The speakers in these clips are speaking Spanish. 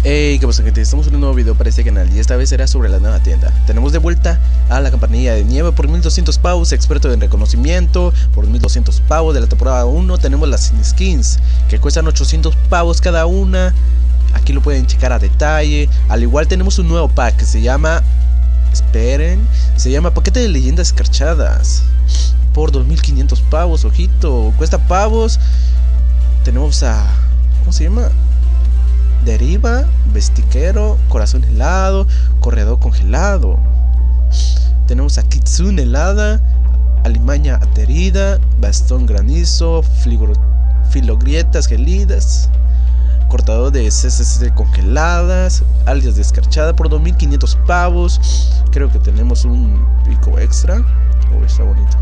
Hey, ¿qué pasa, gente? Estamos en un nuevo video para este canal y esta vez será sobre la nueva tienda. Tenemos de vuelta a la campanilla de nieve por 1200 pavos, experto en reconocimiento por 1200 pavos de la temporada 1. Tenemos las skins que cuestan 800 pavos cada una. Aquí lo pueden checar a detalle. Al igual tenemos un nuevo pack que se llama... Esperen, se llama Paquete de Leyendas Escarchadas por 2500 pavos, ojito, cuesta pavos. Tenemos a... ¿cómo se llama? Deriva, Vestiquero, Corazón Helado, Corredor Congelado. Tenemos a Kitsune Helada, Alimaña Aterida, Bastón Granizo, Filogrietas Gelidas, Cortador de CCC Congeladas, Alias Descarchada por 2500 pavos. Creo que tenemos un pico extra. Oh, está bonito.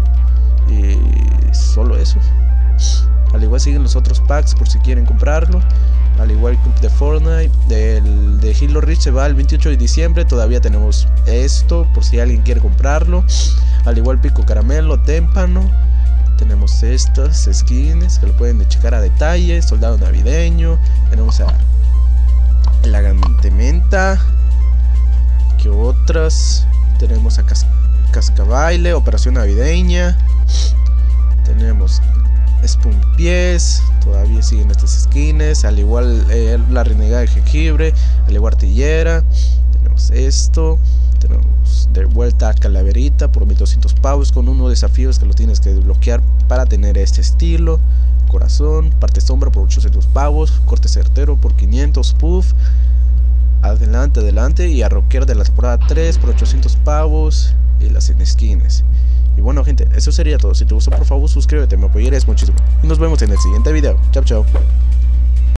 Y solo eso. Al igual siguen los otros packs por si quieren comprarlo. Al igual que de Fortnite, de Halo Reach se va el 28 de diciembre. Todavía tenemos esto por si alguien quiere comprarlo. Al igual Pico Caramelo, Témpano. Tenemos estas skins que lo pueden checar a detalle. Soldado Navideño. Tenemos a la Gantementa. ¿Qué otras? Tenemos a Cascabaile, Operación Navideña. Tenemos Spumpies, todavía siguen estas skins. Al igual la Renegada de Jengibre, al igual Artillera. Tenemos esto. Tenemos de vuelta a Calaverita por 1200 pavos con unos desafíos que lo tienes que desbloquear para tener este estilo. Corazón, Parte Sombra por 800 pavos, Corte Certero por 500, Puff, Adelante y a Rocker de la temporada 3 por 800 pavos y las skins. Y bueno, gente, eso sería todo. Si te gustó, por favor suscríbete, me apoyarías muchísimo. Y nos vemos en el siguiente video. Chao, chao.